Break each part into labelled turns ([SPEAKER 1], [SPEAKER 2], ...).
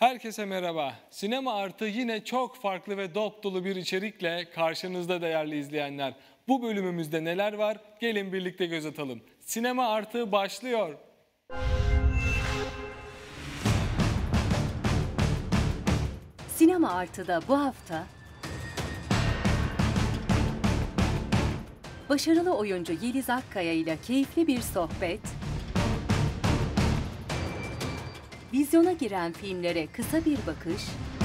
[SPEAKER 1] Herkese merhaba. Sinema Artı yine çok farklı ve dop dolu bir içerikle karşınızda değerli izleyenler. Bu bölümümüzde neler var? Gelin birlikte göz atalım. Sinema Artı başlıyor.
[SPEAKER 2] Sinema Artı'da bu hafta başarılı oyuncu Yeliz Akkaya ile keyifli bir sohbet, vizyona giren filmlere kısa bir bakış,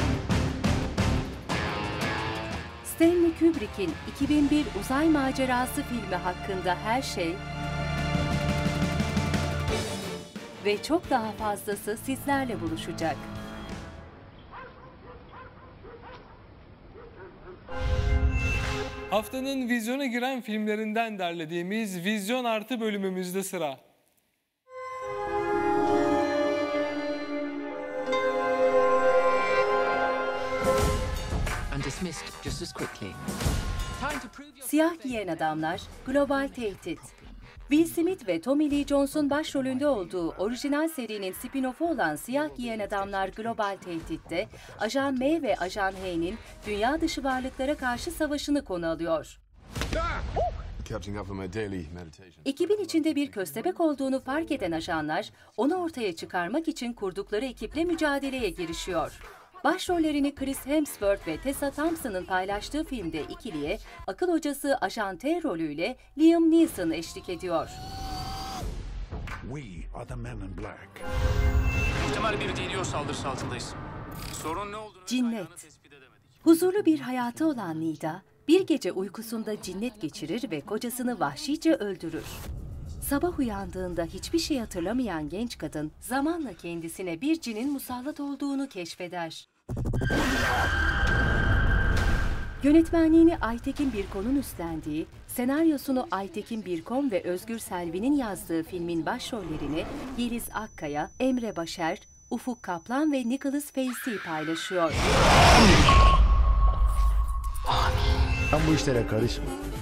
[SPEAKER 2] Stanley Kubrick'in 2001 Uzay Macerası filmi hakkında her şey ve çok daha fazlası sizlerle buluşacak.
[SPEAKER 1] Haftanın vizyona giren filmlerinden derlediğimiz Vizyon Artı bölümümüzde sıra.
[SPEAKER 2] Siyah Giyen Adamlar, Global Tehdit. Will Smith ve Tommy Lee Jones'un başrolünde olduğu orijinal serinin spin-off'u olan Siyah Giyen Adamlar Global Tehdit'te Ajan M ve Ajan H'nin dünya dışı varlıklara karşı savaşını konu alıyor. Ekibin içinde bir köstebek olduğunu fark eden ajanlar, onu ortaya çıkarmak için kurdukları ekiple mücadeleye girişiyor. Başrollerini Chris Hemsworth ve Tessa Thompson'ın paylaştığı filmde ikiliye akıl hocası Ajan T rolüyle Liam Neeson eşlik ediyor.
[SPEAKER 3] Muhtemel bir DDoS saldırısı altındayız. Sorun ne olduğunu
[SPEAKER 2] Cinnet. Huzurlu bir hayatı olan Nida, bir gece uykusunda cinnet geçirir ve kocasını vahşice öldürür. Sabah uyandığında hiçbir şey hatırlamayan genç kadın, zamanla kendisine bir cinin musallat olduğunu keşfeder. Yönetmenliğini Aytekin Birkon'un üstlendiği, senaryosunu Aytekin Birkon ve Özgür Selvi'nin yazdığı filmin başrollerini Yeliz Akkaya, Emre Başer, Ufuk Kaplan ve Nicholas Facey paylaşıyor.
[SPEAKER 4] Ben bu işlere karışma.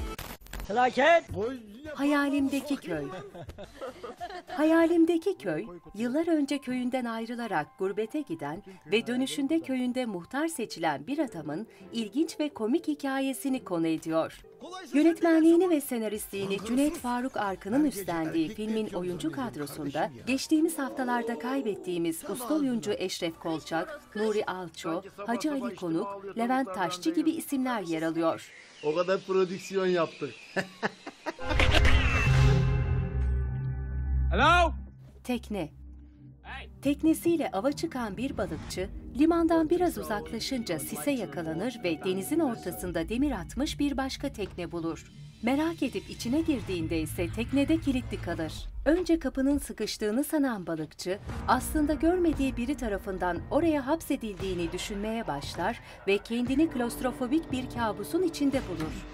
[SPEAKER 2] Hayalimdeki Köy. Hayalimdeki Köy, yıllar önce köyünden ayrılarak gurbete giden ve dönüşünde köyünde muhtar seçilen bir adamın ilginç ve komik hikayesini konu ediyor. Yönetmenliğini ve senaristliğini Cüneyt Faruk Arkın'ın üstlendiği filmin oyuncu kadrosunda geçtiğimiz haftalarda kaybettiğimiz usta oyuncu Eşref Kolçak, Nuri Alço, Hacı Ali Konuk, Levent Taşçı gibi isimler yer alıyor.
[SPEAKER 4] O kadar prodüksiyon yaptık.
[SPEAKER 3] Hello?
[SPEAKER 2] Tekne. Teknesiyle ava çıkan bir balıkçı, limandan biraz uzaklaşınca sise yakalanır ve denizin ortasında demir atmış bir başka tekne bulur. Merak edip içine girdiğinde ise teknede kilitli kalır. Önce kapının sıkıştığını sanan balıkçı, aslında görmediği biri tarafından oraya hapsedildiğini düşünmeye başlar ve kendini klostrofobik bir kabusun içinde bulur.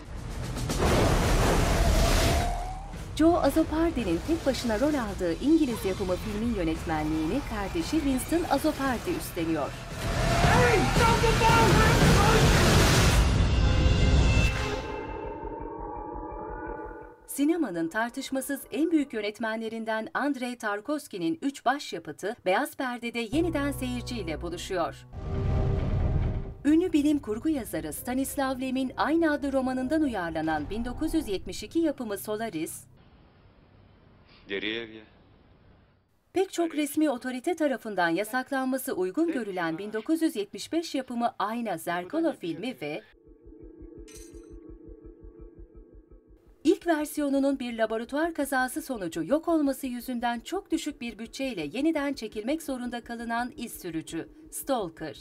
[SPEAKER 2] Joe Azopardi'nin tek başına rol aldığı İngiliz yapımı filmin yönetmenliğini kardeşi Winston Azopardi üstleniyor. Sinemanın tartışmasız en büyük yönetmenlerinden Andrei Tarkovski'nin 3 başyapıtı Beyaz Perde'de yeniden seyirciyle buluşuyor. Ünlü bilim kurgu yazarı Stanislav Lem'in aynı adlı romanından uyarlanan 1972 yapımı Solaris, pek çok resmi otorite tarafından yasaklanması uygun görülen 1975 yapımı Ayna Zerkalo filmi ve ilk versiyonunun bir laboratuvar kazası sonucu yok olması yüzünden çok düşük bir bütçeyle yeniden çekilmek zorunda kalınan iz sürücü, Stalker.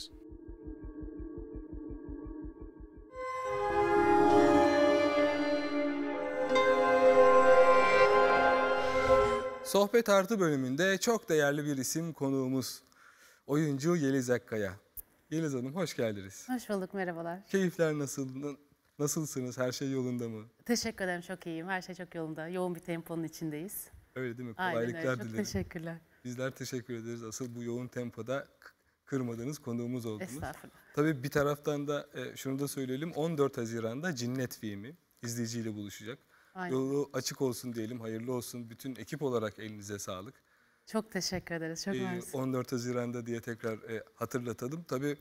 [SPEAKER 1] Sohbet Artı bölümünde çok değerli bir isim konuğumuz. Oyuncu Yeliz Akkaya. Yeliz Hanım hoş geldiniz.
[SPEAKER 5] Hoş bulduk, merhabalar.
[SPEAKER 1] Keyifler nasıl? Nasılsınız? Her şey yolunda mı?
[SPEAKER 5] Teşekkür ederim, çok iyiyim. Her şey çok yolunda. Yoğun bir temponun içindeyiz.
[SPEAKER 1] Öyle değil mi?
[SPEAKER 5] Aynen öyle,
[SPEAKER 1] Kolaylıklar
[SPEAKER 5] çok
[SPEAKER 1] dilerim.
[SPEAKER 5] teşekkürler.
[SPEAKER 1] Bizler teşekkür ederiz. Asıl bu yoğun tempoda kırmadığınız konuğumuz oldunuz.
[SPEAKER 5] Estağfurullah.
[SPEAKER 1] Tabii bir taraftan da şunu da söyleyelim. 14 Haziran'da Cinnet filmi izleyiciyle buluşacak.
[SPEAKER 5] Aynen.
[SPEAKER 1] Yolu açık olsun diyelim, hayırlı olsun. Bütün ekip olarak elinize sağlık.
[SPEAKER 5] Çok teşekkür ederiz. Çok mersi.
[SPEAKER 1] 14 Haziran'da diye tekrar hatırlatalım. Tabii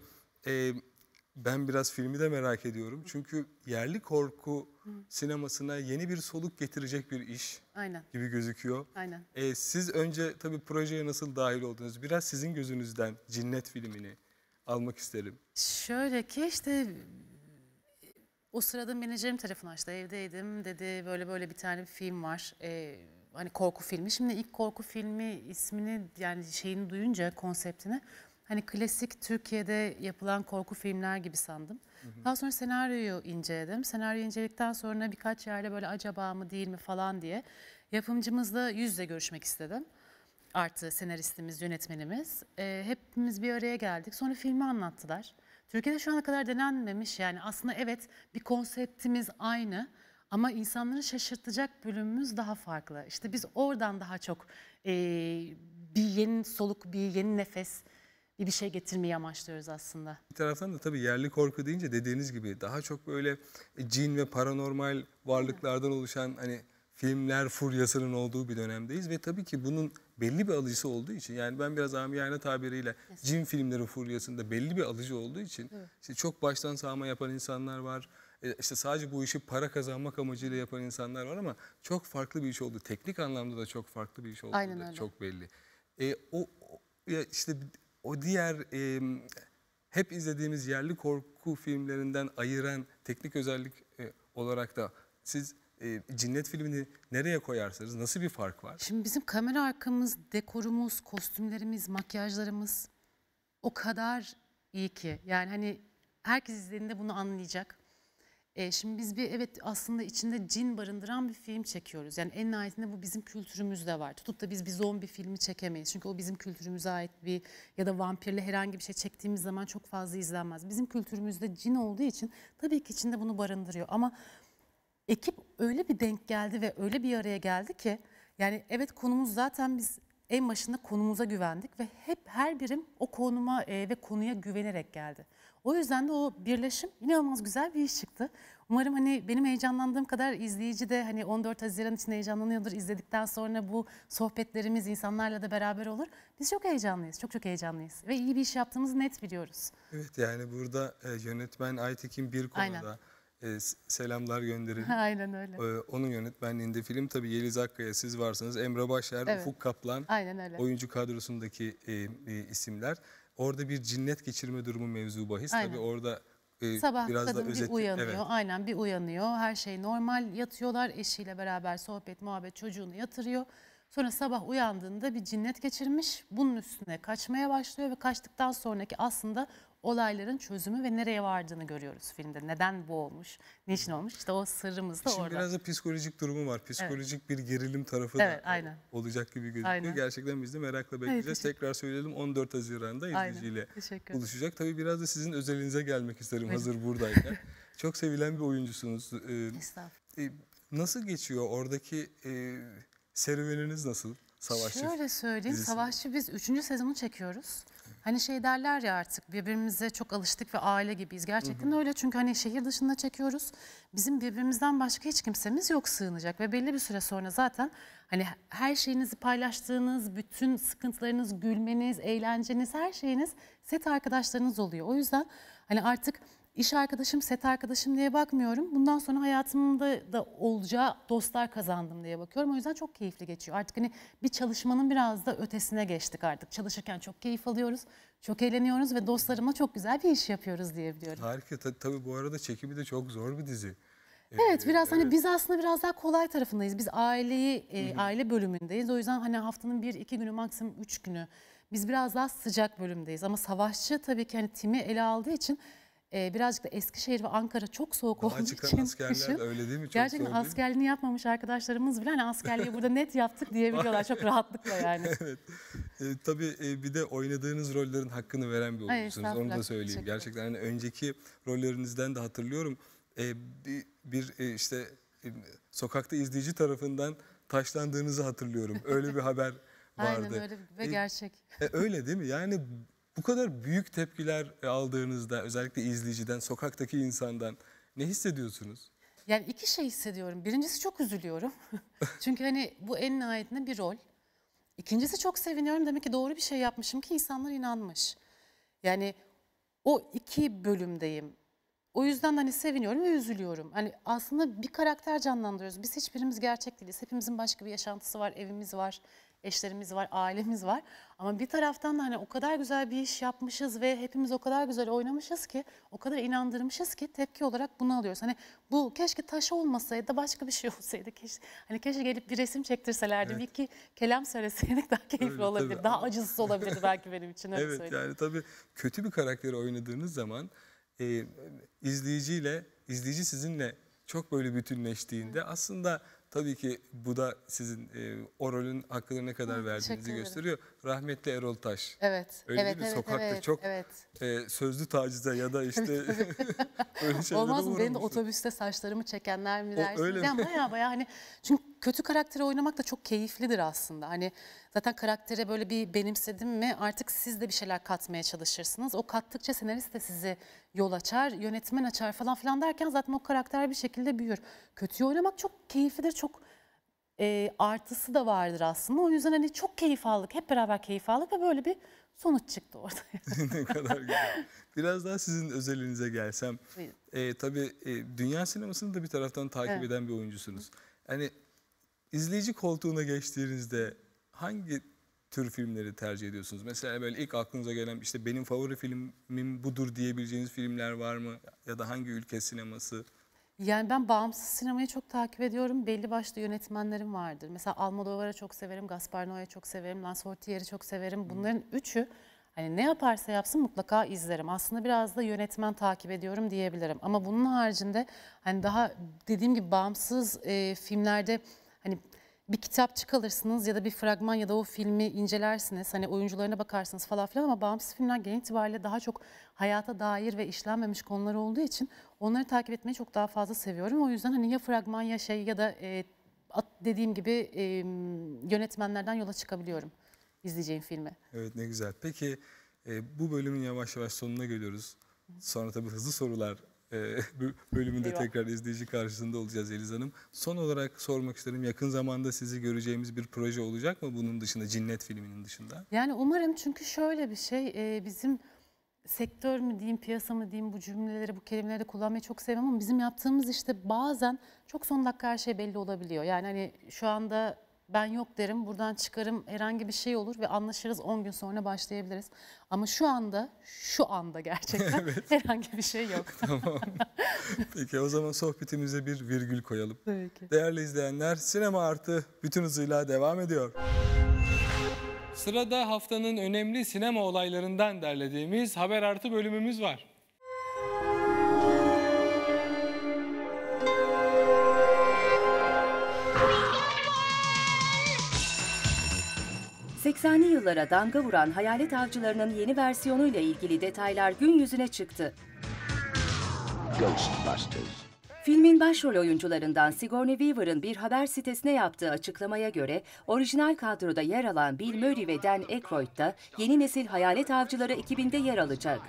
[SPEAKER 1] ben biraz filmi de merak ediyorum. Çünkü yerli korku sinemasına yeni bir soluk getirecek bir iş
[SPEAKER 5] Aynen.
[SPEAKER 1] gibi gözüküyor.
[SPEAKER 5] Aynen.
[SPEAKER 1] Siz önce tabii projeye nasıl dahil oldunuz? Biraz sizin gözünüzden Cinnet filmini almak isterim.
[SPEAKER 5] Şöyle ki işte o sırada menajerim telefon açtı. Evdeydim. Dedi böyle böyle bir tane bir film var. Hani korku filmi. Şimdi ilk korku filmi ismini yani şeyini duyunca konseptini hani klasik Türkiye'de yapılan korku filmler gibi sandım. Daha sonra senaryoyu inceledim. Senaryoyu inceledikten sonra birkaç yerde böyle acaba mı değil mi falan diye yapımcımızla yüz yüze görüşmek istedim. Artı senaristimiz, yönetmenimiz. Hepimiz bir araya geldik. Sonra filmi anlattılar. Türkiye'de şu ana kadar denenmemiş yani aslında evet bir konseptimiz aynı ama insanları şaşırtacak bölümümüz daha farklı. İşte biz oradan daha çok bir yeni soluk, bir yeni nefes, bir şey getirmeyi amaçlıyoruz aslında.
[SPEAKER 1] Bir taraftan da tabii yerli korku deyince dediğiniz gibi daha çok böyle cin ve paranormal varlıklardan oluşan hani filmler furyasının olduğu bir dönemdeyiz ve tabii ki bunun belli bir alıcısı olduğu için yani ben biraz amiyane tabiriyle cin filmleri furyasında belli bir alıcı olduğu için işte çok baştan sağma yapan insanlar var. İşte sadece bu işi para kazanmak amacıyla yapan insanlar var ama çok farklı bir iş oldu. Teknik anlamda da çok farklı bir iş olduğu
[SPEAKER 5] Aynen
[SPEAKER 1] da
[SPEAKER 5] öyle.
[SPEAKER 1] çok belli. Ya işte o diğer hep izlediğimiz yerli korku filmlerinden ayıran teknik özellik olarak da siz Cinnet filmini nereye koyarsınız? Nasıl bir fark var?
[SPEAKER 5] Şimdi bizim kamera arkamız, dekorumuz, kostümlerimiz, makyajlarımız o kadar iyi ki. Yani hani herkes izlediğinde bunu anlayacak. Şimdi biz bir evet aslında içinde cin barındıran bir film çekiyoruz. Yani en nihayetinde bu bizim kültürümüzde var. Tutup da biz bir zombi filmi çekemeyiz. Çünkü o bizim kültürümüze ait bir ya da vampirle herhangi bir şey çektiğimiz zaman çok fazla izlenmez. Bizim kültürümüzde cin olduğu için tabii ki içinde bunu barındırıyor. Ama ekip öyle bir denk geldi ve öyle bir araya geldi ki yani evet konumuz zaten biz en başında konumuza güvendik ve hep her birim o konuma ve konuya güvenerek geldi. O yüzden de o birleşim inanılmaz güzel bir iş çıktı. Umarım hani benim heyecanlandığım kadar izleyici de hani 14 Haziran için heyecanlanıyordur. İzledikten sonra bu sohbetlerimiz insanlarla da beraber olur. Biz çok heyecanlıyız, çok heyecanlıyız ve iyi bir iş yaptığımızı net biliyoruz.
[SPEAKER 1] Evet yani burada yönetmen Aytekin bir konuda selamlar gönderelim.
[SPEAKER 5] Aynen öyle.
[SPEAKER 1] Onun yönetmenliğinde film tabii Yeliz Akkaya siz varsınız. Emre Başar,
[SPEAKER 5] Evet.
[SPEAKER 1] Ufuk Kaplan
[SPEAKER 5] Aynen öyle.
[SPEAKER 1] oyuncu kadrosundaki isimler. Orada bir cinnet geçirme durumu mevzu bahis.
[SPEAKER 5] Aynen.
[SPEAKER 1] Tabii orada
[SPEAKER 5] Sabah
[SPEAKER 1] biraz da
[SPEAKER 5] kadın bir
[SPEAKER 1] özeti.
[SPEAKER 5] uyanıyor,
[SPEAKER 1] Evet.
[SPEAKER 5] aynen bir uyanıyor, her şey normal, yatıyorlar eşiyle beraber sohbet, muhabbet, çocuğunu yatırıyor. Sonra sabah uyandığında bir cinnet geçirmiş, bunun üstüne kaçmaya başlıyor ve kaçtıktan sonraki aslında olayların çözümü ve nereye vardığını görüyoruz filmde. Neden bu olmuş, niçin olmuş, işte o sırrımız da
[SPEAKER 1] Şimdi
[SPEAKER 5] orada.
[SPEAKER 1] biraz da psikolojik durumu var. Psikolojik bir gerilim tarafı
[SPEAKER 5] Evet,
[SPEAKER 1] da
[SPEAKER 5] aynen.
[SPEAKER 1] olacak gibi gözüküyor.
[SPEAKER 5] Aynen.
[SPEAKER 1] Gerçekten biz de merakla bekleyeceğiz. Tekrar söyleyelim 14 Haziran'da
[SPEAKER 5] Aynen.
[SPEAKER 1] izleyiciyle
[SPEAKER 5] Teşekkür ederim.
[SPEAKER 1] buluşacak. Tabii biraz da sizin özelinize gelmek isterim
[SPEAKER 5] Buyurun.
[SPEAKER 1] hazır buradayken. Çok sevilen bir oyuncusunuz.
[SPEAKER 5] Estağfurullah.
[SPEAKER 1] Nasıl geçiyor oradaki serüveniniz nasıl? Savaşçı
[SPEAKER 5] Şöyle söyleyeyim,
[SPEAKER 1] dizisi.
[SPEAKER 5] Savaşçı biz 3. sezonu çekiyoruz. Hani şey derler ya artık birbirimize çok alıştık ve aile gibiyiz. Gerçekten öyle çünkü hani şehir dışında çekiyoruz. Bizim birbirimizden başka hiç kimsemiz yok sığınacak ve belli bir süre sonra zaten hani her şeyinizi paylaştığınız, bütün sıkıntılarınız, gülmeniz, eğlenceniz, her şeyiniz set arkadaşlarınız oluyor. O yüzden hani artık İş arkadaşım, set arkadaşım diye bakmıyorum. Bundan sonra hayatımda da olacağı dostlar kazandım diye bakıyorum. O yüzden çok keyifli geçiyor. Artık hani bir çalışmanın biraz da ötesine geçtik artık. Çalışırken çok keyif alıyoruz, çok eğleniyoruz ve dostlarımla çok güzel bir iş yapıyoruz diyebiliyorum.
[SPEAKER 1] Harika. Tabii bu arada çekimi de çok zor bir dizi.
[SPEAKER 5] Evet biraz hani biz aslında biraz daha kolay tarafındayız. Biz aile bölümündeyiz. O yüzden hani haftanın 1-2 günü maksimum 3 günü. Biz biraz daha sıcak bölümdeyiz. Ama Savaşçı tabii ki hani timi ele aldığı için birazcık da Eskişehir ve Ankara çok soğuk
[SPEAKER 1] Daha
[SPEAKER 5] olduğu
[SPEAKER 1] çıkan
[SPEAKER 5] için
[SPEAKER 1] askerler
[SPEAKER 5] kışın,
[SPEAKER 1] öyle değil mi? Çok
[SPEAKER 5] gerçekten
[SPEAKER 1] zor değil mi?
[SPEAKER 5] askerliğini yapmamış arkadaşlarımız bile hani askerliği burada net yaptık diyebiliyorlar çok rahatlıkla yani.
[SPEAKER 1] Evet. Tabii bir de oynadığınız rollerin hakkını veren bir
[SPEAKER 5] Ay,
[SPEAKER 1] oyuncusunuz. Onu da
[SPEAKER 5] estağfurullah.
[SPEAKER 1] söyleyeyim.
[SPEAKER 5] Teşekkür
[SPEAKER 1] Gerçekten hani önceki rollerinizden de hatırlıyorum. İşte sokakta izleyici tarafından taşlandığınızı hatırlıyorum. Öyle bir haber vardı.
[SPEAKER 5] Aynen öyle ve gerçek.
[SPEAKER 1] Öyle değil mi? Yani bu kadar büyük tepkiler aldığınızda özellikle izleyiciden, sokaktaki insandan ne hissediyorsunuz?
[SPEAKER 5] Yani iki şey hissediyorum. Birincisi çok üzülüyorum. Çünkü hani bu en nihayetinde bir rol. İkincisi çok seviniyorum. Demek ki doğru bir şey yapmışım ki insanlar inanmış. Yani o 2 bölümdeyim. O yüzden hani seviniyorum ve üzülüyorum. Hani aslında bir karakter canlandırıyoruz. Biz hiçbirimiz gerçek değiliz. Hepimizin başka bir yaşantısı var, evimiz var, eşlerimiz var, ailemiz var. Ama bir taraftan da hani o kadar güzel bir iş yapmışız ve hepimiz o kadar güzel oynamışız ki, o kadar inandırmışız ki tepki olarak bunu alıyoruz. Hani bu keşke taş olmasaydı da başka bir şey olsaydı. Keşke gelip bir resim çektirselerdi.
[SPEAKER 1] Evet.
[SPEAKER 5] Bir iki kelam söyleseydik daha keyifli
[SPEAKER 1] Öyle,
[SPEAKER 5] olabilir.
[SPEAKER 1] tabii.
[SPEAKER 5] Daha acısız olabilirdi belki benim için. Öyle
[SPEAKER 1] Evet,
[SPEAKER 5] söyleyeyim.
[SPEAKER 1] yani tabii kötü bir karakteri oynadığınız zaman izleyici sizinle çok böyle bütünleştiğinde aslında tabii ki bu da sizin o rolün hakkını ne kadar
[SPEAKER 5] teşekkür
[SPEAKER 1] verdiğinizi
[SPEAKER 5] ederim.
[SPEAKER 1] gösteriyor. Rahmetli Erol Taş.
[SPEAKER 5] Evet,
[SPEAKER 1] Öyle
[SPEAKER 5] evet,
[SPEAKER 1] değil mi?
[SPEAKER 5] evet,
[SPEAKER 1] Sokakta
[SPEAKER 5] evet,
[SPEAKER 1] çok
[SPEAKER 5] evet.
[SPEAKER 1] sözlü tacize ya da işte böyle şeylere
[SPEAKER 5] Olmaz mı? Benim de
[SPEAKER 1] uğramışsınız.
[SPEAKER 5] otobüste saçlarımı çekenler mi
[SPEAKER 1] O
[SPEAKER 5] dersiniz?
[SPEAKER 1] öyle mi?
[SPEAKER 5] Yani baya hani çünkü kötü karakteri oynamak da çok keyiflidir aslında. Hani zaten karaktere böyle bir benimsedim mi artık siz de bir şeyler katmaya çalışırsınız. O kattıkça senarist de sizi yol açar, yönetmen açar falan filan derken zaten o karakter bir şekilde büyür. Kötüyü oynamak çok keyiflidir, çok artısı da vardır aslında. O yüzden hani çok keyif aldık, hep beraber keyif aldık ve böyle bir sonuç çıktı ortaya.
[SPEAKER 1] Ne kadar güzel. Biraz daha sizin özelinize gelsem.
[SPEAKER 5] Buyurun.
[SPEAKER 1] Tabii dünya sinemasını da bir taraftan takip
[SPEAKER 5] Evet.
[SPEAKER 1] eden bir oyuncusunuz. Hani izleyici koltuğuna geçtiğinizde hangi tür filmleri tercih ediyorsunuz? Mesela böyle ilk aklınıza gelen işte benim favori filmim budur diyebileceğiniz filmler var mı? Ya da hangi ülke sineması?
[SPEAKER 5] Yani ben bağımsız sinemayı çok takip ediyorum. Belli başlı yönetmenlerim vardır. Mesela Almodovar'ı çok severim, Gaspar Noé'yi çok severim, Lanzhotier'i çok severim. Bunların üçü hani ne yaparsa yapsın mutlaka izlerim. Aslında biraz da yönetmen takip ediyorum diyebilirim. Ama bunun haricinde hani daha dediğim gibi bağımsız filmlerde hani bir kitapçık alırsınız ya da bir fragman ya da o filmi incelersiniz. Hani oyuncularına bakarsınız falan filan ama bağımsız filmler genel itibariyle daha çok hayata dair ve işlenmemiş konular olduğu için onları takip etmeyi çok daha fazla seviyorum. O yüzden hani ya fragman ya şey ya da dediğim gibi yönetmenlerden yola çıkabiliyorum izleyeceğim filmi.
[SPEAKER 1] Evet, ne güzel. Peki bu bölümün yavaş yavaş sonuna geliyoruz. Sonra tabii hızlı sorular bölümünde
[SPEAKER 5] Eyvah.
[SPEAKER 1] tekrar izleyici karşısında olacağız Yeliz Hanım. Son olarak sormak isterim, yakın zamanda sizi göreceğimiz bir proje olacak mı bunun dışında, Cinnet filminin dışında?
[SPEAKER 5] Yani umarım çünkü şöyle bir şey bizim sektör mü diyeyim, piyasa mı diyeyim bu cümleleri, bu kelimeleri de kullanmayı çok sevmem ama bizim yaptığımız işte bazen çok son dakika her şey belli olabiliyor. Yani hani şu anda ben yok derim, buradan çıkarım herhangi bir şey olur ve anlaşırız 10 gün sonra başlayabiliriz. Ama şu anda gerçekten herhangi bir şey yok.
[SPEAKER 1] Tamam. Peki o zaman sohbetimize bir virgül koyalım.
[SPEAKER 5] Tabii ki.
[SPEAKER 1] Değerli izleyenler, Sinema Artı bütün hızıyla devam ediyor. Sırada haftanın önemli sinema olaylarından derlediğimiz Haber Artı bölümümüz var.
[SPEAKER 2] ...80'li yıllara damga vuran Hayalet Avcıları'nın yeni versiyonuyla ilgili detaylar gün yüzüne çıktı. Filmin başrol oyuncularından Sigourney Weaver'ın bir haber sitesine yaptığı açıklamaya göre orijinal kadroda yer alan Bill Murray ve Dan Aykroyd da yeni nesil Hayalet Avcıları ekibinde yer alacak.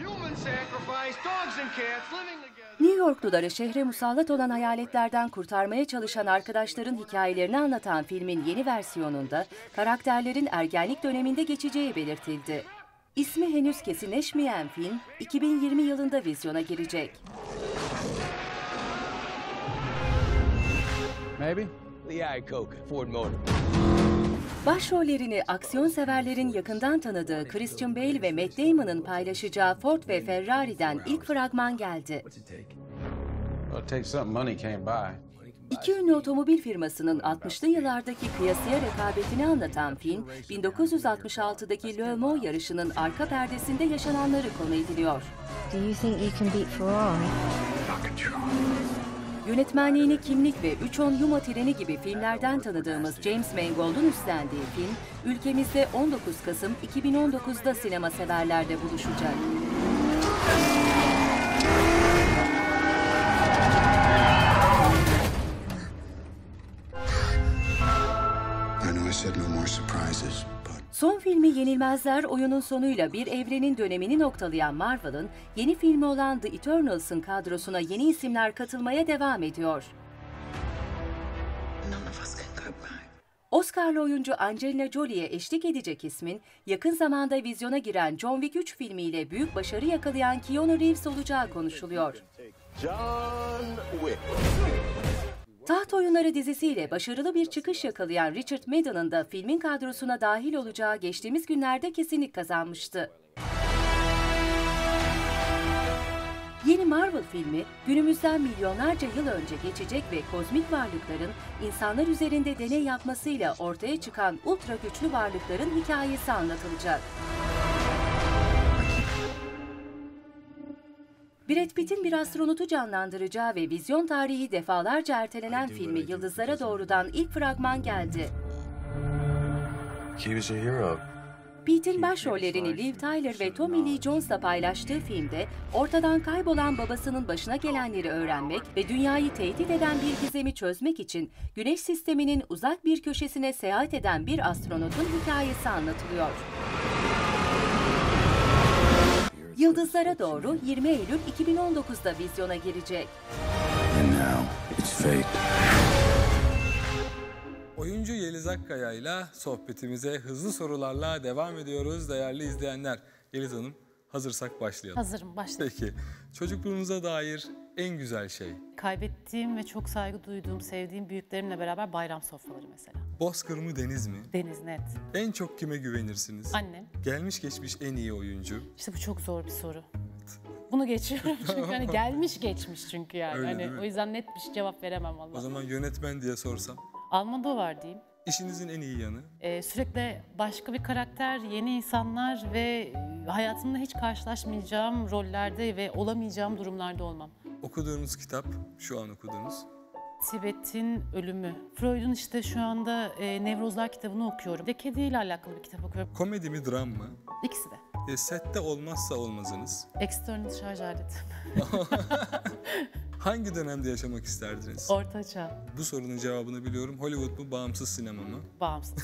[SPEAKER 2] New Yorkluları şehre musallat olan hayaletlerden kurtarmaya çalışan arkadaşların hikayelerini anlatan filmin yeni versiyonunda karakterlerin ergenlik döneminde geçeceği belirtildi. İsmi henüz kesinleşmeyen film 2020 yılında vizyona girecek.
[SPEAKER 6] Maybe? Lee Iacocca, Ford Motor.
[SPEAKER 2] Başrollerini aksiyon severlerin yakından tanıdığı Christian Bale ve Matt Damon'ın paylaşacağı Ford ve Ferrari'den ilk fragman geldi.
[SPEAKER 6] Well, it takes something money can't buy.
[SPEAKER 2] İki ünlü otomobil firmasının 60'lı yıllardaki kıyasıya rekabetini anlatan film, 1966'daki Le Mans yarışının arka perdesinde yaşananları konu ediliyor.
[SPEAKER 7] Do you think you can beat Ferrari?
[SPEAKER 2] Yönetmenliğini Kimlik ve 310 Yuma Treni gibi filmlerden tanıdığımız James Mangold'un üstlendiği film, ülkemizde 19 Kasım 2019'da sinema severlerle buluşacak.
[SPEAKER 8] I know I said no more surprises, but
[SPEAKER 2] Son filmi Yenilmezler oyunun sonuyla bir evrenin dönemini noktalayan Marvel'ın yeni filmi olan The Eternals'ın kadrosuna yeni isimler katılmaya devam ediyor.
[SPEAKER 8] none of us can go back.
[SPEAKER 2] Oscar'lı oyuncu Angelina Jolie'ye eşlik edecek ismin, yakın zamanda vizyona giren John Wick 3 filmiyle büyük başarı yakalayan Keanu Reeves olacağı konuşuluyor. Taht Oyunları dizisiyle başarılı bir çıkış yakalayan Richard Madden'ın da filmin kadrosuna dahil olacağı geçtiğimiz günlerde kesinlik kazanmıştı. Yeni Marvel filmi, günümüzden milyonlarca yıl önce geçecek ve kozmik varlıkların insanlar üzerinde deney yapmasıyla ortaya çıkan ultra güçlü varlıkların hikayesi anlatılacak. Brad Pitt'in bir astronotu canlandıracağı ve vizyon tarihi defalarca ertelenen filmi Yıldızlara Doğru'dan ilk fragman geldi. Pitt'in başrollerini Liv Tyler ve Tommy Lee Jones'la paylaştığı filmde ortadan kaybolan babasının başına gelenleri öğrenmek ve dünyayı tehdit eden bir gizemi çözmek için Güneş sisteminin uzak bir köşesine seyahat eden bir astronotun hikayesi anlatılıyor. Yıldızlara Doğru 20 Eylül 2019'da vizyona girecek.
[SPEAKER 1] Oyuncu Yeliz Akkaya ile sohbetimize hızlı sorularla devam ediyoruz değerli izleyenler. Yeliz Hanım, hazırsak başlayalım.
[SPEAKER 5] Hazırım, başlayalım.
[SPEAKER 1] Peki, çocukluğunuza dair en güzel şey?
[SPEAKER 5] Kaybettiğim ve çok saygı duyduğum, sevdiğim büyüklerimle beraber bayram sofraları mesela.
[SPEAKER 1] Bozkır mı deniz mi?
[SPEAKER 5] Deniz net.
[SPEAKER 1] En çok kime güvenirsiniz?
[SPEAKER 5] Annem.
[SPEAKER 1] Gelmiş geçmiş en iyi oyuncu?
[SPEAKER 5] İşte bu çok zor bir soru. Bunu geçiyorum çünkü hani gelmiş geçmiş çünkü yani.
[SPEAKER 1] Öyle değil
[SPEAKER 5] Hani
[SPEAKER 1] mi?
[SPEAKER 5] o yüzden net bir cevap veremem
[SPEAKER 1] O
[SPEAKER 5] vallahi.
[SPEAKER 1] zaman yönetmen diye sorsam?
[SPEAKER 5] Almodovar diyeyim.
[SPEAKER 1] İşinizin en iyi yanı?
[SPEAKER 5] Sürekli başka bir karakter, yeni insanlar ve hayatımda hiç karşılaşmayacağım rollerde ve olamayacağım durumlarda olmam.
[SPEAKER 1] Okuduğunuz kitap, şu an okuduğunuz?
[SPEAKER 5] Tibet'in Ölümü. Freud'un işte şu anda Nevrozlar kitabını okuyorum. Bir de kediyle alakalı bir kitap okuyorum.
[SPEAKER 1] Komedi mi, dram mı?
[SPEAKER 5] İkisi de.
[SPEAKER 1] Sette olmazsa olmazınız?
[SPEAKER 5] External şarj aleti.
[SPEAKER 1] Hangi dönemde yaşamak isterdiniz?
[SPEAKER 5] Orta Çağ.
[SPEAKER 1] Bu sorunun cevabını biliyorum. Hollywood mu, bağımsız sinema mı?
[SPEAKER 5] Bağımsız.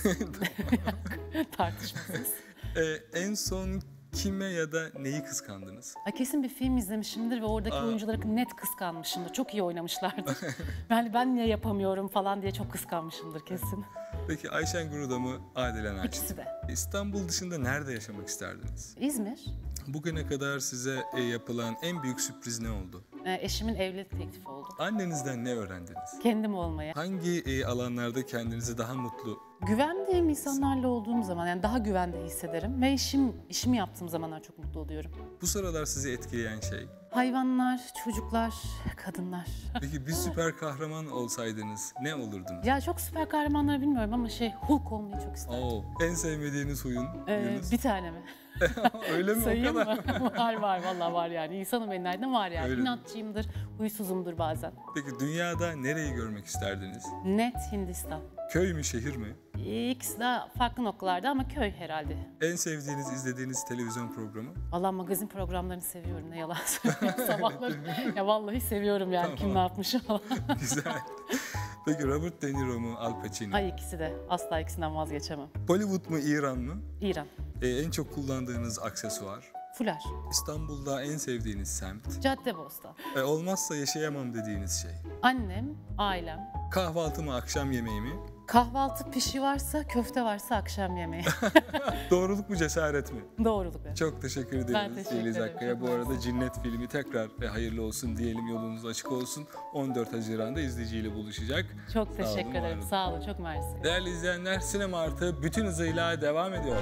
[SPEAKER 5] Tartışmasız.
[SPEAKER 1] En son kime ya da neyi kıskandınız?
[SPEAKER 5] Kesin bir film izlemişimdir ve oradaki oyuncuları net kıskanmışımdır. Çok iyi oynamışlardı. Yani ben niye yapamıyorum falan diye çok kıskanmışımdır kesin.
[SPEAKER 1] Peki Ayşen Guru'da mı, Adile Naşit?
[SPEAKER 5] İkisi de.
[SPEAKER 1] İstanbul dışında nerede yaşamak isterdiniz?
[SPEAKER 5] İzmir.
[SPEAKER 1] Bugüne kadar size yapılan en büyük sürpriz ne oldu?
[SPEAKER 5] Eşimin evlilik teklifi oldu.
[SPEAKER 1] Annenizden ne öğrendiniz?
[SPEAKER 5] Kendim olmaya.
[SPEAKER 1] Hangi alanlarda kendinizi daha mutlu?
[SPEAKER 5] Güvendiğim insanlarla olduğum zaman yani daha güvende hissederim ve işimi yaptığım zamanlar çok mutlu oluyorum.
[SPEAKER 1] Bu sıralar sizi etkileyen şey?
[SPEAKER 5] Hayvanlar, çocuklar, kadınlar.
[SPEAKER 1] Peki bir süper kahraman olsaydınız ne olurdunuz?
[SPEAKER 5] Ya çok süper kahramanları bilmiyorum ama Hulk olmayı çok isterdim.
[SPEAKER 1] Oo, en sevmediğiniz huyun? Yunus?
[SPEAKER 5] Bir tane mi?
[SPEAKER 1] Öyle mi?
[SPEAKER 5] Sayayım
[SPEAKER 1] o kadar?
[SPEAKER 5] mı? Var vallahi var yani. İnsanım enlerden var yani.
[SPEAKER 1] Öyle mi?
[SPEAKER 5] İnatçıyımdır, huysuzumdur bazen.
[SPEAKER 1] Peki dünyada nereyi görmek isterdiniz?
[SPEAKER 5] Net Hindistan.
[SPEAKER 1] Köy mü, şehir mi?
[SPEAKER 5] İkisi de farklı noktalarda ama köy herhalde.
[SPEAKER 1] En sevdiğiniz, izlediğiniz televizyon programı?
[SPEAKER 5] Vallahi magazin programlarını seviyorum ne yalan söyleyeyim sabahları. Ya vallahi seviyorum yani
[SPEAKER 1] Tamam.
[SPEAKER 5] kim ne yapmış falan.
[SPEAKER 1] Güzel. Peki Robert De Niro mu, Al Pacino?
[SPEAKER 5] Ay ikisi de. Asla ikisinden vazgeçemem.
[SPEAKER 1] Bollywood mu, İran mı?
[SPEAKER 5] İran.
[SPEAKER 1] En çok kullandığınız aksesuar?
[SPEAKER 5] Fular.
[SPEAKER 1] İstanbul'da en sevdiğiniz semt?
[SPEAKER 5] Caddebostan.
[SPEAKER 1] Olmazsa yaşayamam dediğiniz şey?
[SPEAKER 5] Annem, ailem.
[SPEAKER 1] Kahvaltı mı, akşam yemeği mi?
[SPEAKER 5] Kahvaltı pişi varsa, köfte varsa akşam yemeği.
[SPEAKER 1] Doğruluk mu, cesaret mi?
[SPEAKER 5] Doğruluk. Evet.
[SPEAKER 1] Çok teşekkür
[SPEAKER 5] Ben
[SPEAKER 1] ederiz
[SPEAKER 5] teşekkür
[SPEAKER 1] Yeliz
[SPEAKER 5] ederim.
[SPEAKER 1] Akkaya.
[SPEAKER 5] Çok
[SPEAKER 1] Bu arada
[SPEAKER 5] mersi.
[SPEAKER 1] Cinnet filmi tekrar hayırlı olsun diyelim, yolunuz açık olsun. 14 Haziran'da izleyiciyle buluşacak.
[SPEAKER 5] Çok
[SPEAKER 1] Sağ
[SPEAKER 5] teşekkür
[SPEAKER 1] olun, var
[SPEAKER 5] ederim.
[SPEAKER 1] olun.
[SPEAKER 5] Sağ olun. Çok mersi.
[SPEAKER 1] Değerli izleyenler, Sinema Artı bütün hızıyla devam ediyor.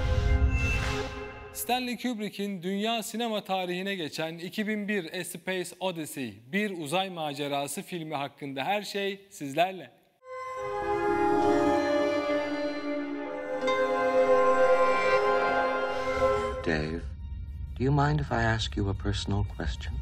[SPEAKER 1] Stanley Kubrick'in dünya sinema tarihine geçen 2001 A Space Odyssey, bir uzay macerası filmi hakkında her şey sizlerle.
[SPEAKER 9] Dave, do you mind if I ask you a personal question?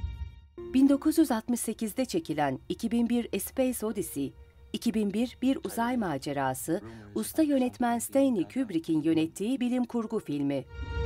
[SPEAKER 2] 1968'de çekilen 2001 A Space Odyssey, 2001 bir uzay macerası, usta yönetmen Stanley Kubrick'in yönettiği bilim kurgu filmi.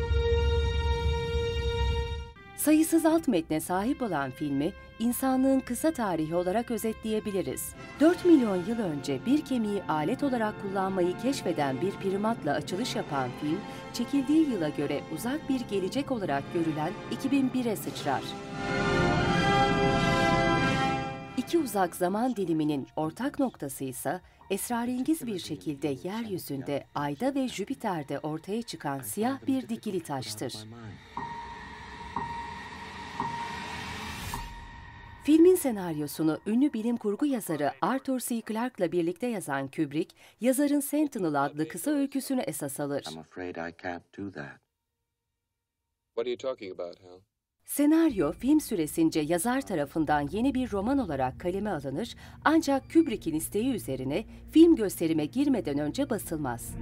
[SPEAKER 2] Sayısız alt metne sahip olan filmi, insanlığın kısa tarihi olarak özetleyebiliriz. 4 milyon yıl önce bir kemiği alet olarak kullanmayı keşfeden bir primatla açılış yapan film, çekildiği yıla göre uzak bir gelecek olarak görülen 2001'e sıçrar. İki uzak zaman diliminin ortak noktası ise esrarengiz bir şekilde yeryüzünde, Ay'da ve Jüpiter'de ortaya çıkan siyah bir dikili taştır. Filmin senaryosunu ünlü bilim kurgu yazarı Arthur C. Clarke'la birlikte yazan Kubrick, yazarın Sentinel adlı kısa öyküsünü esas alır.
[SPEAKER 9] I'm afraid I can't do that.
[SPEAKER 10] What are you talking about, Hal?
[SPEAKER 2] Senaryo, film süresince yazar tarafından yeni bir roman olarak kaleme alınır, ancak Kubrick'in isteği üzerine film gösterime girmeden önce basılmaz.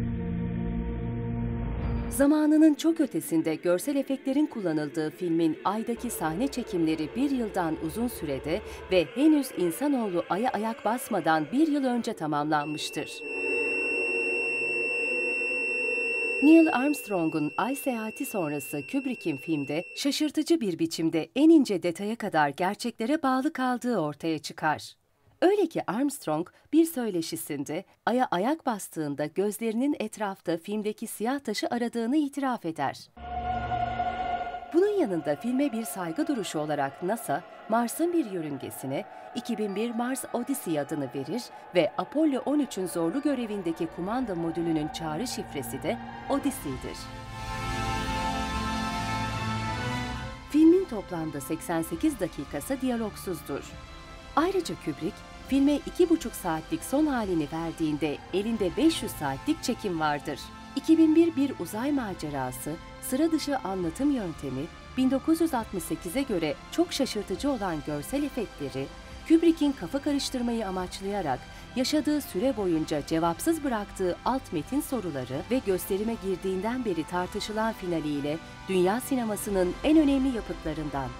[SPEAKER 2] Zamanının çok ötesinde görsel efektlerin kullanıldığı filmin Ay'daki sahne çekimleri bir yıldan uzun sürede ve henüz insanoğlu Ay'a ayak basmadan bir yıl önce tamamlanmıştır. Neil Armstrong'un Ay seyahati sonrası Kubrick'in filmde şaşırtıcı bir biçimde en ince detaya kadar gerçeklere bağlı kaldığı ortaya çıkar. Öyle ki Armstrong bir söyleşisinde Ay'a ayak bastığında gözlerinin etrafta filmdeki siyah taşı aradığını itiraf eder. Bunun yanında filme bir saygı duruşu olarak NASA, Mars'ın bir yörüngesine 2001 Mars Odyssey adını verir ve Apollo 13'ün zorlu görevindeki kumanda modülünün çağrı şifresi de Odyssey'dir. Filmin toplamda 88 dakikası diyalogsuzdur. Ayrıca Kubrick, filme 2,5 saatlik son halini verdiğinde elinde 500 saatlik çekim vardır. 2001 bir uzay macerası, sıra dışı anlatım yöntemi, 1968'e göre çok şaşırtıcı olan görsel efektleri, Kubrick'in kafa karıştırmayı amaçlayarak yaşadığı süre boyunca cevapsız bıraktığı alt metin soruları ve gösterime girdiğinden beri tartışılan finaliyle dünya sinemasının en önemli yapıtlarından.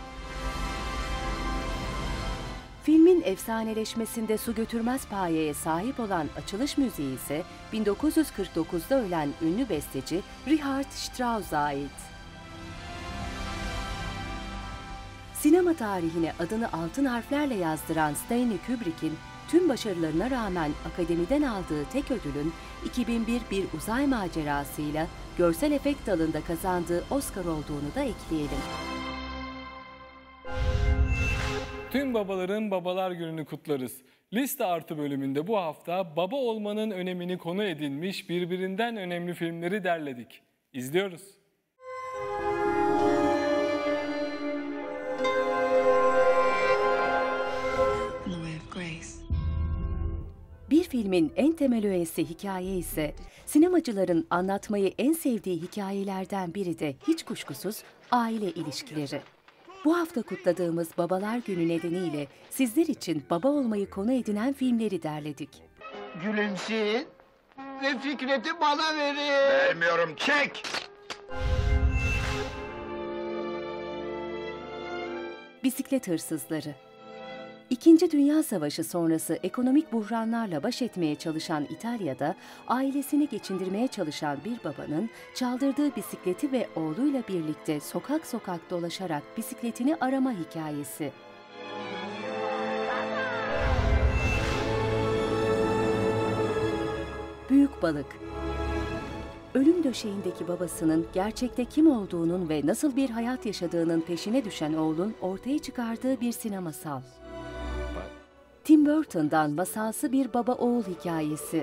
[SPEAKER 2] Filmin efsaneleşmesinde su götürmez payeye sahip olan açılış müziği ise 1949'da ölen ünlü besteci Richard Strauss'a ait. Sinema tarihine adını altın harflerle yazdıran Stanley Kubrick'in tüm başarılarına rağmen akademiden aldığı tek ödülün 2001 bir uzay macerasıyla görsel efekt dalında kazandığı Oscar olduğunu da ekleyelim.
[SPEAKER 1] Tüm babaların Babalar Günü'nü kutlarız. Liste Artı bölümünde bu hafta baba olmanın önemini konu edinmiş birbirinden önemli filmleri derledik. İzliyoruz.
[SPEAKER 2] Bir filmin en temel öğesi hikaye ise sinemacıların anlatmayı en sevdiği hikayelerden biri de hiç kuşkusuz aile ilişkileri. Bu hafta kutladığımız Babalar Günü nedeniyle sizler için baba olmayı konu edinen filmleri derledik.
[SPEAKER 11] Gülümseyin ve Fikret'i bana verin.
[SPEAKER 12] Vermiyorum, çek!
[SPEAKER 2] Bisiklet hırsızları. İkinci Dünya Savaşı sonrası ekonomik buhranlarla baş etmeye çalışan İtalya'da ailesini geçindirmeye çalışan bir babanın çaldırdığı bisikleti ve oğluyla birlikte sokak sokak dolaşarak bisikletini arama hikayesi. Büyük Balık. Ölüm döşeğindeki babasının gerçekte kim olduğunun ve nasıl bir hayat yaşadığının peşine düşen oğlun ortaya çıkardığı bir sinemasal. Tim Burton'dan masalsı bir baba-oğul hikayesi.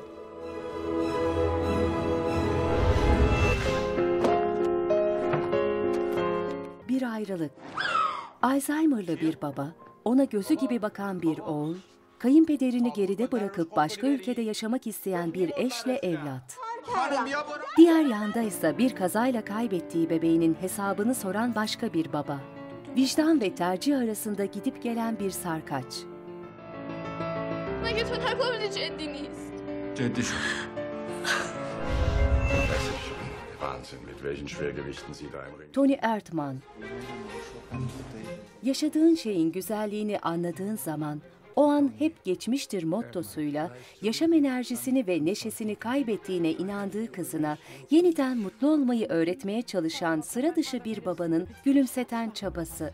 [SPEAKER 2] Bir ayrılık. Alzheimer'lı bir baba, ona gözü gibi bakan bir oğul, kayınpederini geride bırakıp başka ülkede yaşamak isteyen bir eşle evlat. Diğer yanda ise bir kazayla kaybettiği bebeğinin hesabını soran başka bir baba. Vicdan ve tercih arasında gidip gelen bir sarkaç. Tony Erdmann. Yaşadığın şeyin güzelliğini anladığın zaman, o an hep geçmiştir mottosuyla yaşam enerjisini ve neşesini kaybettiğine inandığı kızına yeniden mutlu olmayı öğretmeye çalışan sıra dışı bir babanın gülümseten çabası.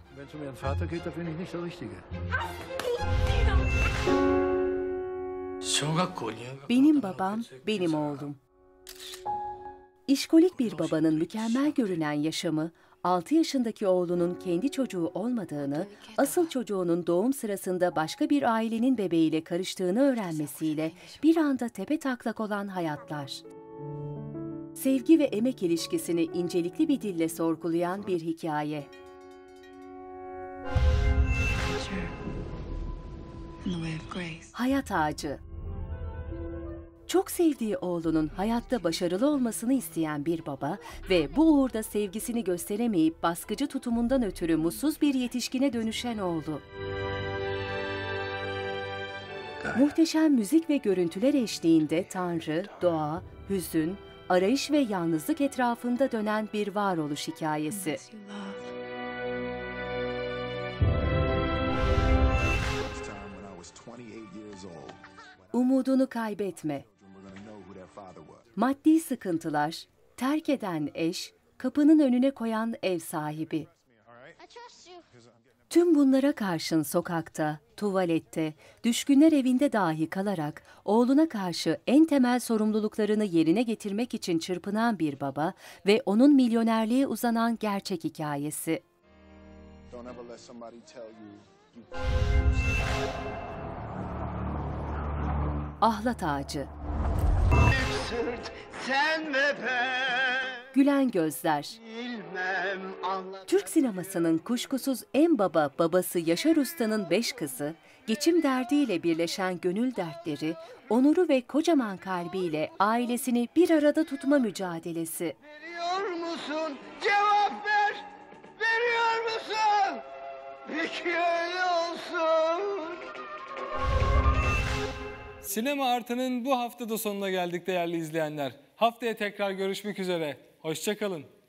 [SPEAKER 2] Benim babam, benim oğlum. İşkolik bir babanın mükemmel görünen yaşamı, 6 yaşındaki oğlunun kendi çocuğu olmadığını, asıl çocuğunun doğum sırasında başka bir ailenin bebeğiyle karıştığını öğrenmesiyle bir anda tepetaklak olan hayatlar. Sevgi ve emek ilişkisini incelikli bir dille sorgulayan bir hikaye. Hayat Ağacı. Çok sevdiği oğlunun hayatta başarılı olmasını isteyen bir baba ve bu uğurda sevgisini gösteremeyip baskıcı tutumundan ötürü mutsuz bir yetişkine dönüşen oğlu. Muhteşem müzik ve görüntüler eşliğinde Tanrı, doğa, hüzün, arayış ve yalnızlık etrafında dönen bir varoluş hikayesi. Umudunu kaybetme. Maddi sıkıntılar, terk eden eş, kapının önüne koyan ev sahibi. Tüm bunlara karşın sokakta, tuvalette, düşkünler evinde dahi kalarak oğluna karşı en temel sorumluluklarını yerine getirmek için çırpınan bir baba ve onun milyonerliğe uzanan gerçek hikayesi. Ahlat Ağacı.
[SPEAKER 11] Sırt, sen ve ben.
[SPEAKER 2] Gülen Gözler.
[SPEAKER 11] Bilmem,
[SPEAKER 2] Türk sinemasının kuşkusuz en baba babası Yaşar Usta'nın 5 kızı, geçim derdiyle birleşen gönül dertleri, onuru ve kocaman kalbiyle ailesini bir arada tutma mücadelesi.
[SPEAKER 11] Veriyor musun? Cevap ver! Veriyor musun? Peki öyle olsun.
[SPEAKER 1] Sinema Artı'nın bu haftada sonuna geldik değerli izleyenler. Haftaya tekrar görüşmek üzere. Hoşça kalın.